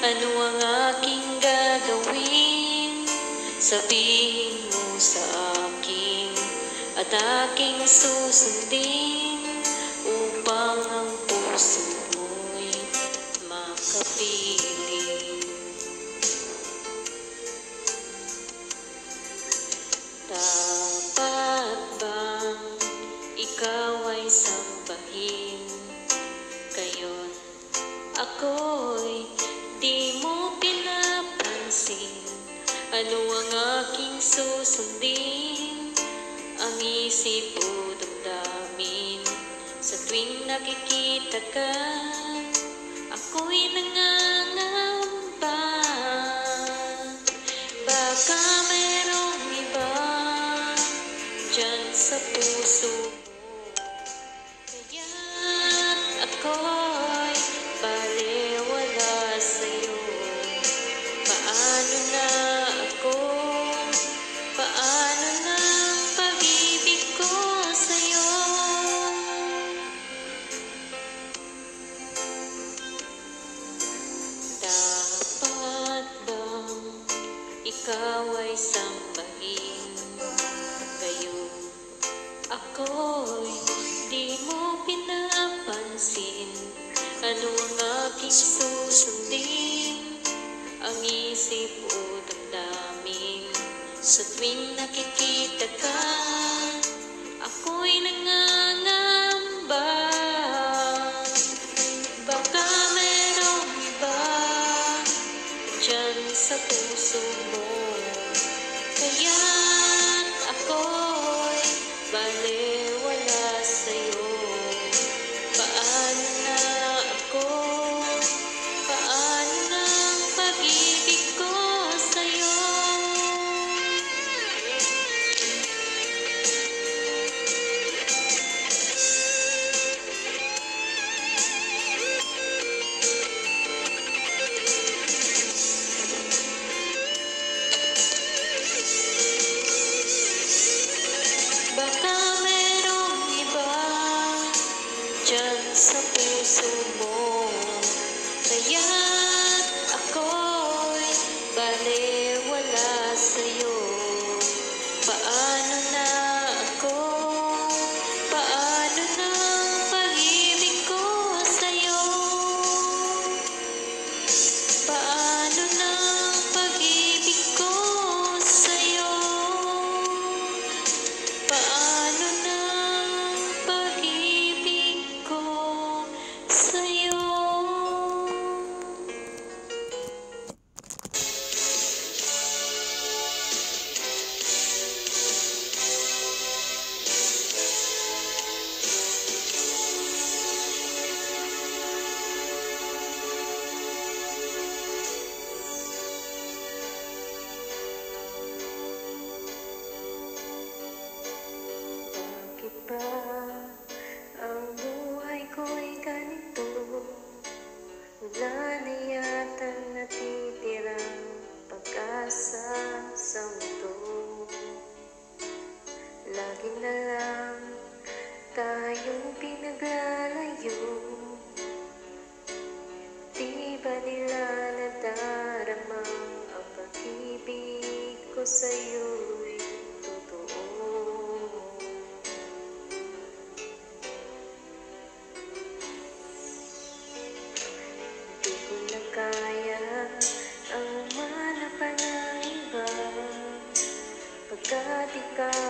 Ano ang aking gagawin? Sabihin mo sa akin at aking susundin upang ang puso mo'y makapiling. Dapat bang ikaw ay sambahin? Ngayon ako'y di mo pinapansin. Ano ang aking susundin? Ang isip o damdamin sa tuwing nakikita ka, ako'y nangangamba. Baka mayroong iba dyan sa puso mo, kaya't ako'y balewala sa'yo. Paano na ako? Paano na ang pag-ibig ko sa'yo? Dapat bang ikaw ay sambahin? Ngayon ako'y di mo pinapansin. Ano ang aking susundin? Ang isip o damdamin sa tuwing nakikita ka, ako'y nangangamba. Baka mayroong iba dyan sa puso mo, kaya't ako'y balewala sa'yo. Paano na ako? Paano na ang pag-ibig ko sa'yo? Baka mayroong iba dyan sa puso mo, kaya't ako'y balewala sa'yo. Paano na ako? Paano na ang pag-ibig ko sa'yo? Paano na ang pag-ibig ko sa'yo? Paano na ang pag-ibig ko sa'yo? Bakit ba ang buhay ko'y ganito? Wala na yatang natitirang pag-asa sa mundo. Lagi na lang tayong pinaglalayo. Di ba nila nadaramang ang pag-ibig ko sa'yo'y totoo? Di ko na kaya ang umanap pa ng iba, pagkat ikaw